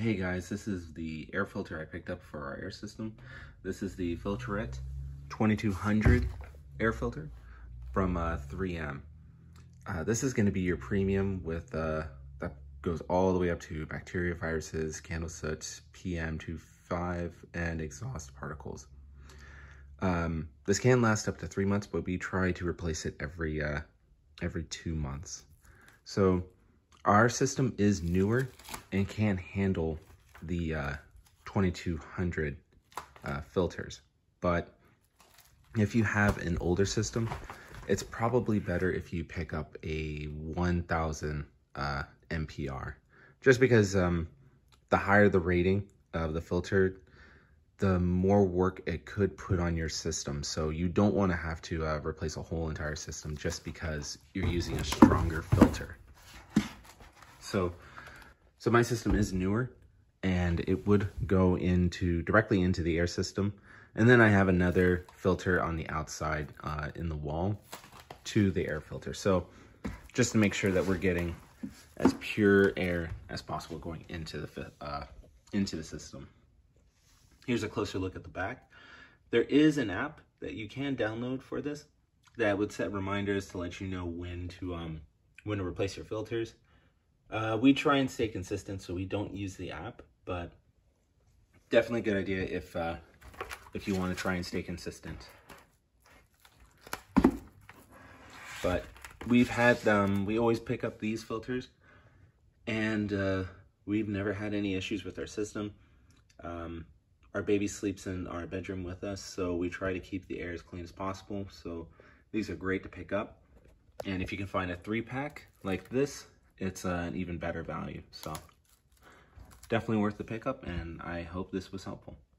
Hey guys, this is the air filter I picked up for our air system. This is the Filtrete 2200 air filter from 3M. This is going to be your premium with that goes all the way up to bacteria, viruses, candle soot, PM2.5, and exhaust particles. This can last up to 3 months, but we try to replace it every 2 months. So our system is newer and can handle the 2200 filters. But if you have an older system, it's probably better if you pick up a 1000 MPR. Just because the higher the rating of the filter, the more work it could put on your system. So you don't want to have to replace a whole entire system just because you're using a stronger filter. So my system is newer, and it would go directly into the air system. And then I have another filter on the outside in the wall to the air filter. So just to make sure that we're getting as pure air as possible going into the system. Here's a closer look at the back. There is an app that you can download for this that would set reminders to let you know when to replace your filters. We try and stay consistent, so we don't use the app, but definitely a good idea if you want to try and stay consistent. But we've had we always pick up these filters, and we've never had any issues with our system. Our baby sleeps in our bedroom with us, so we try to keep the air as clean as possible. So these are great to pick up, and if you can find a 3-pack like this, it's an even better value. So definitely worth the pickup, and I hope this was helpful.